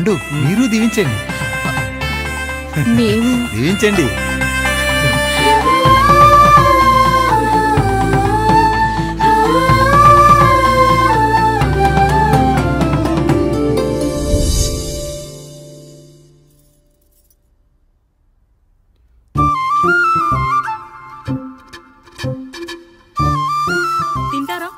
పండు మీరు దీవించండి. దీవించండి. తింటారా?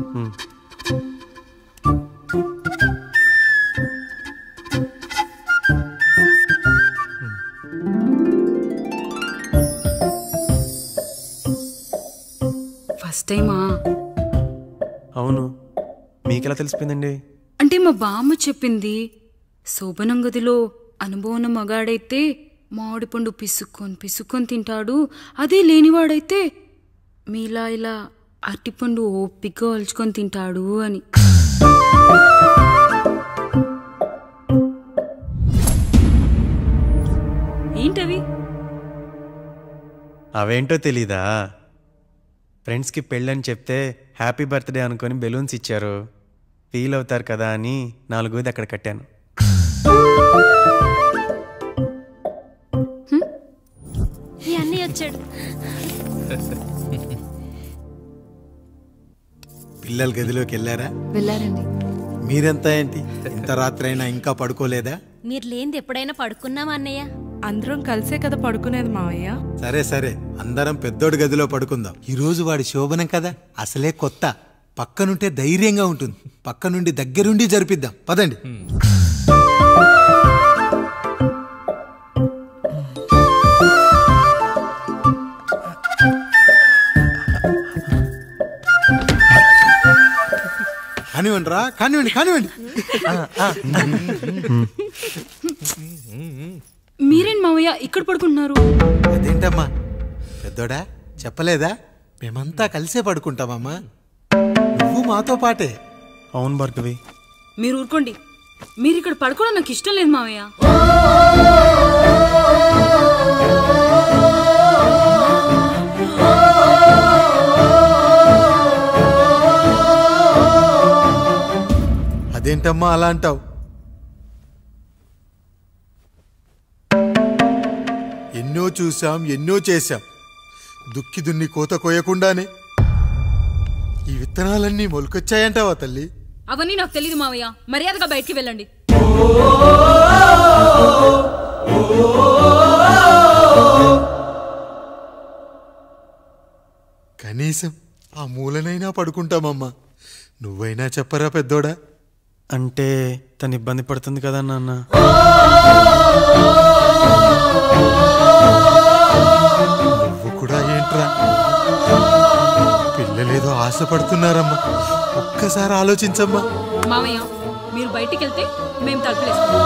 ఫస్ట్ టైమా? అవును. మీకెలా తెలిసిపోయిందండి? అంటే మా బామ్మ చెప్పింది. శోభనం గదిలో అనుభవం మగాడైతే మామిడిపండు పిసుక్కొని తింటాడు, అదే లేనివాడైతే మీలా ఇలా అరటిపండు ఓపిగ్గా ఒలుచుకొని తింటాడు అని. ఏంటవి? అవేంటో తెలీదా? ఫ్రెండ్స్కి పెళ్ళని చెప్తే హ్యాపీ బర్త్డే అనుకొని బెలూన్స్ ఇచ్చారు. ఫీల్ అవుతారు కదా అని 4 అక్కడ కట్టాను. వచ్చాడు. పిల్లల గదిలోకి వెళ్ళారా? వెళ్ళారండి. మీరెంత ఏంటి ఇంత రాత్రి అయినా ఇంకా పడుకోలేదా? మీరు లేనిది ఎప్పుడైనా పడుకున్నామా అన్నయ్య? అందరం కలిసే కదా పడుకునేది మావయ్య. సరే సరే, అందరం పెద్దోడి గదిలో పడుకుందాం. ఈ రోజు వాడి శోభనం కదా, అసలే కొత్త. పక్కనుంటే ధైర్యంగా ఉంటుంది. పక్క నుండి దగ్గరుండి జరిపిద్దాం. పదండి. కానివ్వండి రా, కానివ్వండి కానివ్వండి. మీరేంటి మావయ్య ఇక్కడ పడుకుంటున్నారు? అదేంటమ్మా పెద్దోడా, చెప్పలేదా? మేమంతా కలిసే పడుకుంటామమ్మా. నువ్వు మాతో పాటే. అవును భార్గవి. మీరు ఊరుకోండి. మీరు ఇక్కడ పడుకోవడం నాకు ఇష్టం లేదు మావయ్య. అదేంటమ్మా అలా అంటావు? ఎన్నో చూసాం, ఎన్నో చేశాం. దుక్కి దున్ని కోత కోయకుండానే ఈ విత్తనాలన్నీ మొలకొచ్చాయంటావా తల్లి? అవన్నీ నాకు తెలియదు మావయ్య. మర్యాదగా బయటికి వెళ్ళండి. కనీసం ఆ మూలనైనా పడుకుంటామమ్మా. నువ్వైనా చెప్పరా పెద్దోడా? అంటే తను ఇబ్బంది పడుతుంది కదా నాన్న. నువ్వు కూడా ఏంట్రా? పిల్లలేదో ఆశపడుతున్నారమ్మా. ఒక్కసారి ఆలోచించమ్మా. మావయ్య మీరు బయటికి వెళ్తే మేము తలుపులేస్తాం.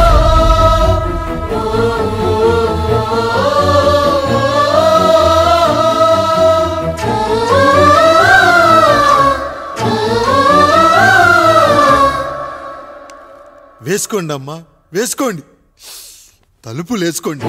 వేసుకోండి అమ్మా, వేసుకోండి. తలుపులు వేసుకోండి.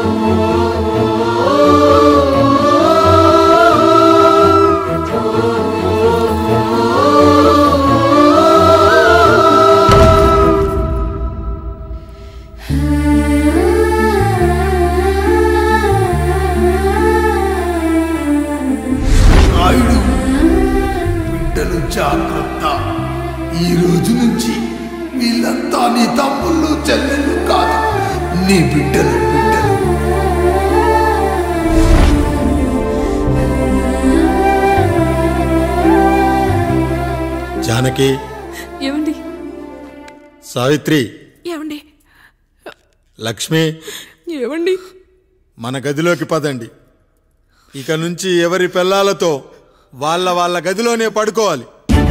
నాయుడు, బిడ్డలు జాగ్రత్త. ఈ రోజు నుంచి వీళ్ళంతా నీ తమ్ముళ్ళు చెల్లెళ్ళు కాదు, నీ బిడ్డలు. జానకి, ఏమండి? సావిత్రి, ఏమండి? లక్ష్మి, ఏమండి? మన గదిలోకి పదండి. ఇక నుంచి ఎవరి పిల్లలతో వాళ్ళ గదిలోనే పడుకోవాలి.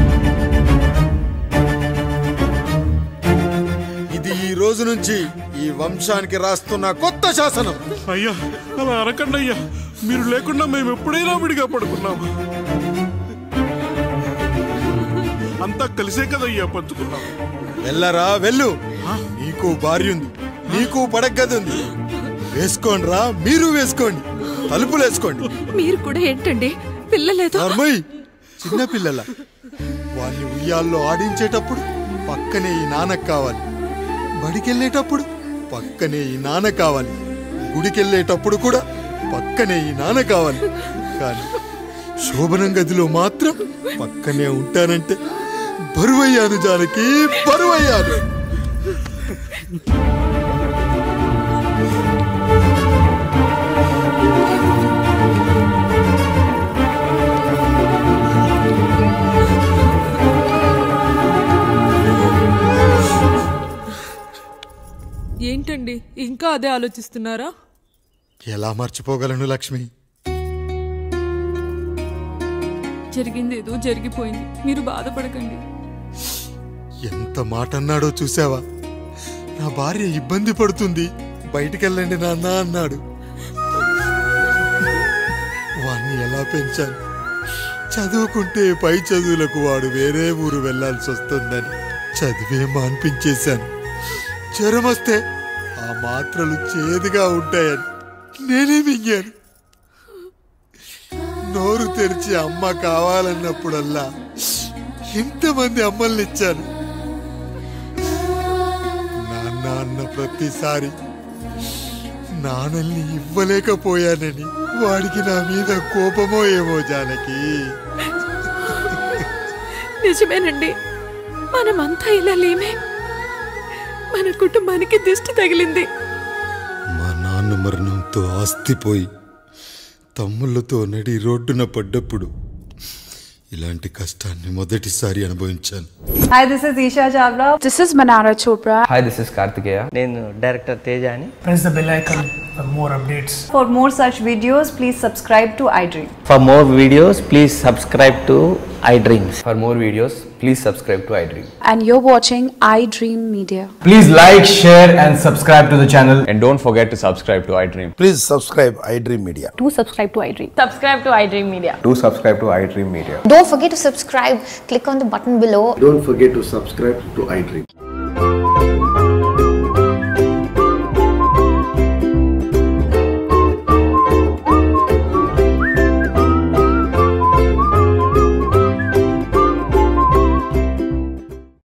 ఇది ఈ రోజు నుంచి ఈ వంశానికి రాస్తున్న కొత్త శాసనం. అయ్యా అలా అరకండి అయ్యా. మీరు లేకుండా మేము ఎప్పుడైనా విడిగా పడుకున్నాము. అంతా కలిసే కదయ్యా పంచుకున్నాం. వెళ్ళరా వెళ్ళు. నీకు భార్య ఉంది, నీకు పడగది ఉంది. వేసుకోండి రా, మీరు వేసుకోండి. తలుపులు వేసుకోండి. మీరు కూడా ఏంటండి పిల్లలేదు? చిన్న పిల్లల వాడిని ఉయ్యాల్లో ఆడించేటప్పుడు పక్కనే ఈ నాన్నకు కావాలి. బడికెళ్ళేటప్పుడు పక్కనే ఈ నాన్న కావాలి, గుడికెళ్ళేటప్పుడు కూడా పక్కనే ఈ నాన్న కావాలి. కానీ శోభనం గదిలో మాత్రం పక్కనే ఉంటానంటే బరువయ్యాను జానకి, బరువయ్యాను. ఏంటండి ఇంకా అదే ఆలోచిస్తున్నారా? ఎలా మర్చిపోగలను లక్ష్మి? జరిగింది ఏదో జరిగిపోయింది, మీరు బాధపడకండి. ఎంత మాట అన్నాడో చూసావా? నా భార్య ఇబ్బంది పడుతుంది, బయటికెళ్ళండి నాన్న అన్నాడు. వాణ్ణి ఎలా పెంచాను? చదువుకుంటే పై చదువులకు వాడు వేరే ఊరు వెళ్లాల్సి వస్తుందని చదివే మాన్పించేశాను. జ్వరం వస్తే ఆ మాత్రలు చేదుగా ఉంటాయని నేనే మింగాను. నోరు తెరిచి అమ్మ కావాలన్నప్పుడల్లా ఇంతమంది అమ్మల్ని ఇచ్చాను. నాన్న అన్న ప్రతిసారి నాన్నల్ని ఇవ్వలేకపోయానని వాడికి నా మీద కోపమో ఏమో జానకి. నిజమేనండి, మనమంతా ఇలా లేమే. మన కుటుంబానికి దిష్టి తగిలింది. మా నాన్న మరణంతో ఆస్తిపోయి తమ్ముళ్ళతో నడి రోడ్డున పడ్డప్పుడు ఇలాంటి కష్టాన్ని మొదటిసారి అనుభవించాను. Hi, this is Isha Chavla. This is Manara Chopra. Hi, this is Kartikeya. నేను డైరెక్టర్ తేజ అని. Press the bell icon for more updates. For more such videos, please subscribe to iDream. For more videos, please subscribe to iDreams. For more videos, please subscribe to iDream. And you're watching iDream Media. Please like, share and subscribe to the channel. And don't forget to subscribe to iDream. Please subscribe iDream Media. Do subscribe to iDream. Subscribe to iDream Media. Do subscribe to iDream Media. Don't forget to subscribe. Click on the button below. Don't forget to subscribe to iDream.